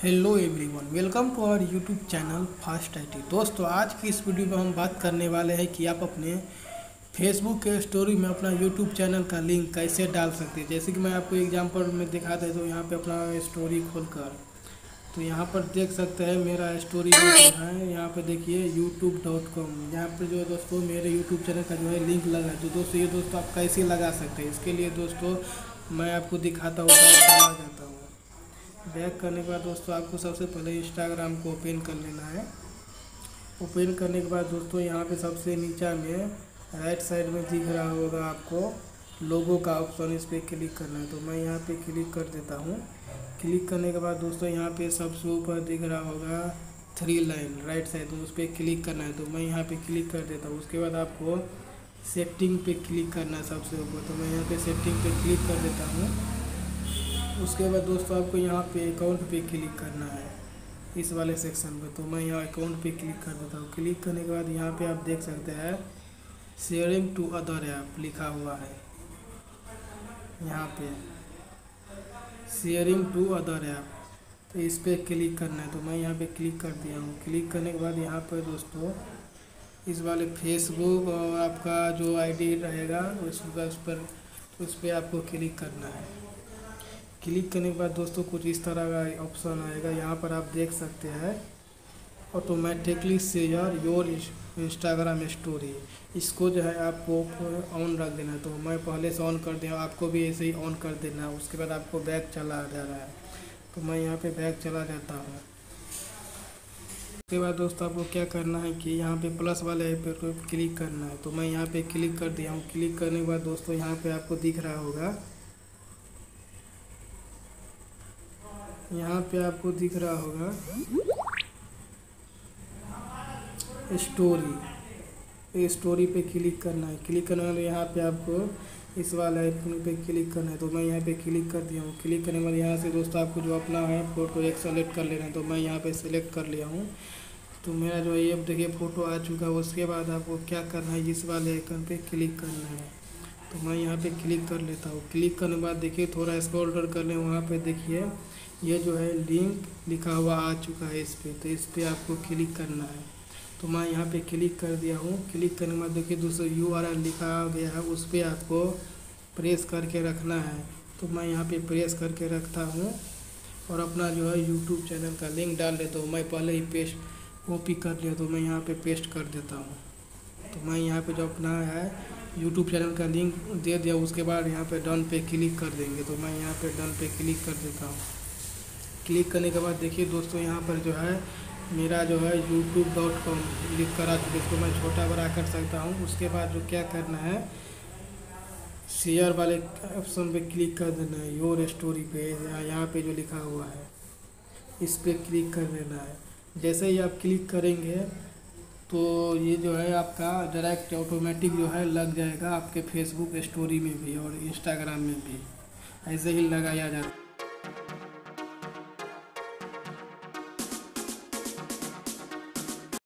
Hello everyone, welcome to our YouTube channel fast IT. दोस्तों, आज की इस वीडियो में हम बात करने वाले हैं कि आप अपने फेसबुक के स्टोरी में अपना यूट्यूब चैनल का लिंक कैसे डाल सकते हैं। जैसे कि मैं आपको एग्जांपल में दिखा देता हूँ। यहाँ पे अपना स्टोरी खोलकर तो यहाँ पर देख सकते हैं मेरा स्टोरी जो है। यहाँ पे देखिए youtube.com। यहाँ पर जो है दोस्तों मेरे यूट्यूब चैनल का जो है लिंक लगा है। तो दोस्तों ये दोस्तों आप कैसे लगा सकते हैं, इसके लिए दोस्तों मैं आपको दिखाता हूँ। चला जाता हूँ। बैक करने के बाद दोस्तों आपको सबसे पहले इंस्टाग्राम को ओपन कर लेना है। ओपन करने के बाद दोस्तों यहाँ पे सबसे नीचे में राइट साइड में दिख रहा होगा आपको लोगो का ऑप्शन, इस पर क्लिक करना है। तो मैं यहाँ पे क्लिक कर देता हूँ। क्लिक करने के बाद दोस्तों यहाँ पे सबसे ऊपर दिख रहा होगा 3 लाइन राइट साइड में, उस पर क्लिक करना है। तो मैं यहाँ पे क्लिक कर देता हूँ। उसके बाद आपको सेटिंग पे क्लिक करना है सबसे ऊपर। तो मैं यहाँ पे सेटिंग पे क्लिक कर देता हूँ। उसके बाद दोस्तों आपको यहाँ पे अकाउंट पे क्लिक करना है, इस वाले सेक्शन पे। तो मैं यहाँ अकाउंट पे क्लिक कर देता हूँ। क्लिक करने के बाद यहाँ पे आप देख सकते हैं शेयरिंग टू अदर ऐप लिखा हुआ है। यहाँ पे शेयरिंग टू अदर ऐप, तो इस पर क्लिक करना है। तो मैं यहाँ पे क्लिक कर दिया हूँ। क्लिक करने के बाद यहाँ पर दोस्तों इस वाले फेसबुक और आपका जो आईडी रहेगा उस पर आपको क्लिक करना है। क्लिक करने के बाद दोस्तों कुछ इस तरह का ऑप्शन आएगा। यहाँ पर आप देख सकते हैं automatically share your Instagram story. इसको जो है आपको ऑन रख देना है। तो मैं पहले से ऑन कर दिया, आपको भी ऐसे ही ऑन कर देना है। उसके बाद आपको बैक चला जा रहा है। तो मैं यहाँ पे बैक चला जाता हूँ। उसके बाद दोस्तों आपको क्या करना है कि यहाँ पे प्लस वाले पे क्लिक करना है। तो मैं यहाँ पे क्लिक कर दिया हूँ। क्लिक करने के बाद दोस्तों यहाँ पे आपको दिख रहा होगा, यहाँ पे आपको दिख रहा होगा स्टोरी पे क्लिक करना है। क्लिक करने वाले यहाँ पे आपको इस वाले आइकन पे क्लिक करना है। तो मैं यहाँ पे क्लिक कर दिया हूँ। क्लिक करने के बाद यहाँ से दोस्तों आपको जो अपना है फ़ोटो एक सेलेक्ट कर लेना है। तो मैं यहाँ पे सेलेक्ट कर लिया हूँ। तो मेरा जो है ये देखिए फ़ोटो आ चुका है। उसके बाद आपको क्या करना है, इस वाले आइकन पे क्लिक करना है। तो मैं यहाँ पे क्लिक कर लेता हूँ। क्लिक करने के बाद देखिए थोड़ा स्क्रॉल डाउन कर लें, वहाँ पे देखिए ये जो है लिंक लिखा हुआ आ चुका है इस पर। तो इस पर आपको क्लिक करना है। तो मैं यहाँ पे क्लिक कर दिया हूँ। क्लिक करने के बाद देखिए दूसरा URL लिखा गया है, उस पर आपको प्रेस करके रखना है। तो मैं यहाँ पे प्रेस करके रखता हूँ और अपना जो है यूट्यूब चैनल का लिंक डाल देता हूँ। मैं पहले ही पेस्ट कॉपी कर लिया, तो मैं यहाँ पे पेस्ट कर देता हूँ। तो मैं यहाँ पे जो अपना है यूट्यूब चैनल का लिंक दे दिया। उसके बाद यहाँ पे डन पे क्लिक कर देंगे। तो मैं यहाँ पे डन पे क्लिक कर देता हूँ। क्लिक करने के बाद देखिए दोस्तों यहाँ पर जो है मेरा जो है youtube.com लिख कर आ चुका है। इसको मैं छोटा बड़ा कर सकता हूँ। उसके बाद जो क्या करना है, शेयर वाले ऑप्शन पे क्लिक कर देना है, योर स्टोरी पे यहाँ पे जो लिखा हुआ है इस पर क्लिक कर देना है। जैसे ही आप क्लिक करेंगे तो ये जो है आपका डायरेक्ट ऑटोमेटिक जो है लग जाएगा आपके फेसबुक स्टोरी में भी और इंस्टाग्राम में भी। ऐसे ही लगाया जाता है।